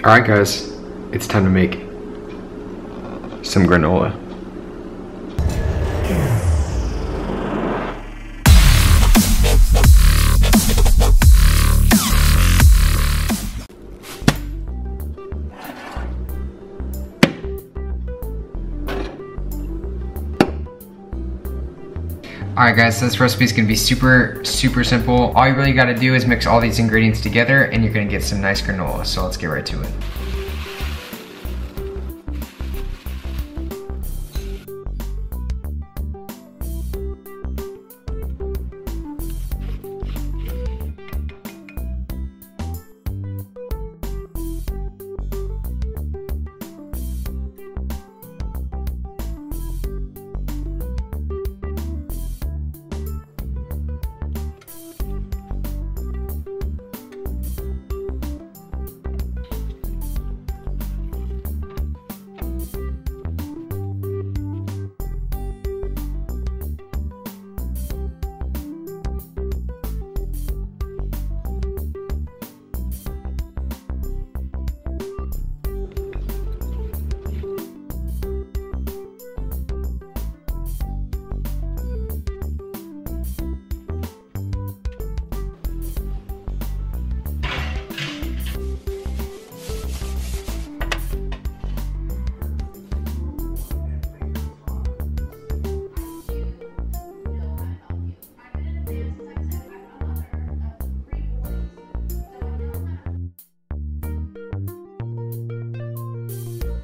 Alright guys, it's time to make some granola. Alright guys, so this recipe is going to be super simple. All you really got to do is mix all these ingredients together and you're going to get some nice granola. So let's get right to it.